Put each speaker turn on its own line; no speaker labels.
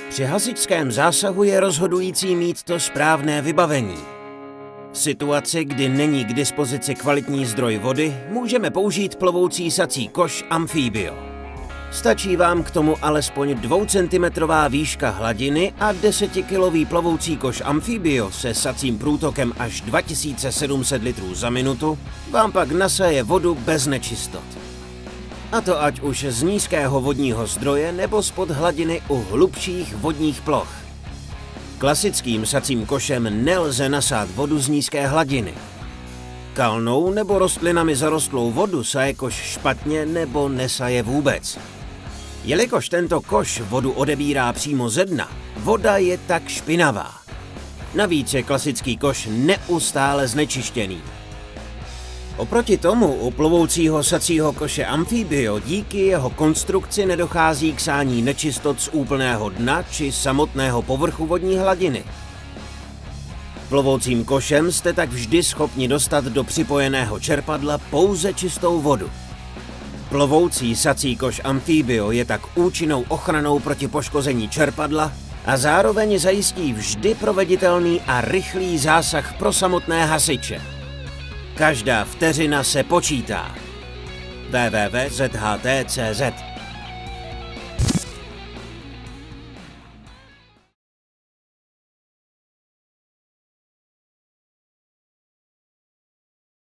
Při hasičském zásahu je rozhodující mít to správné vybavení. V situaci, kdy není k dispozici kvalitní zdroj vody, můžeme použít plovoucí sací koš Amfibio. Stačí vám k tomu alespoň 2 cm výška hladiny a 10kilový plovoucí koš Amfibio se sacím průtokem až 2700 litrů za minutu vám pak nasaje vodu bez nečistot. A to ať už z nízkého vodního zdroje nebo spod hladiny u hlubších vodních ploch. Klasickým sacím košem nelze nasát vodu z nízké hladiny. Kalnou nebo rostlinami zarostlou vodu saje koš špatně nebo nesaje vůbec. Jelikož tento koš vodu odebírá přímo ze dna, voda je tak špinavá. Navíc je klasický koš neustále znečištěný. Oproti tomu u plovoucího sacího koše Amfibio díky jeho konstrukci nedochází k sání nečistot z úplného dna či samotného povrchu vodní hladiny. Plovoucím košem jste tak vždy schopni dostat do připojeného čerpadla pouze čistou vodu. Plovoucí sací koš Amfibio je tak účinnou ochranou proti poškození čerpadla a zároveň zajistí vždy proveditelný a rychlý zásah pro samotné hasiče. Každá vteřina se počítá. www.zht.cz